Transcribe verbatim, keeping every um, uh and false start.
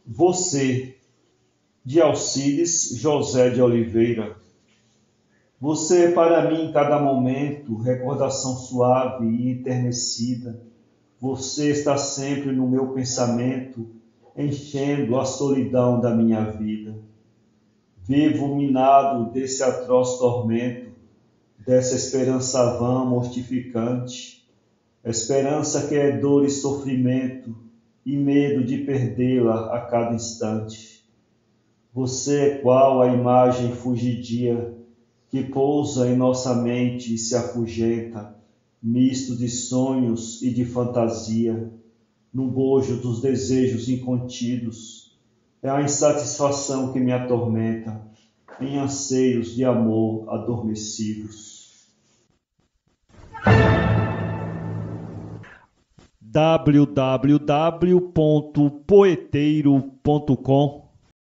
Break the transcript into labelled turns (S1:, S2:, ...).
S1: Você, de Alcides José de Oliveira. Você é para mim em cada momento recordação suave e enternecida. Você está sempre no meu pensamento, enchendo a solidão da minha vida. Vivo minado desse atroz tormento, dessa esperança vã mortificante, esperança que é dor e sofrimento, e medo de perdê-la a cada instante. Você é qual a imagem fugidia que pousa em nossa mente e se afugenta, misto de sonhos e de fantasia, no bojo dos desejos incontidos. É a insatisfação que me atormenta, em anseios de amor adormecidos. w w w ponto poeteiro ponto com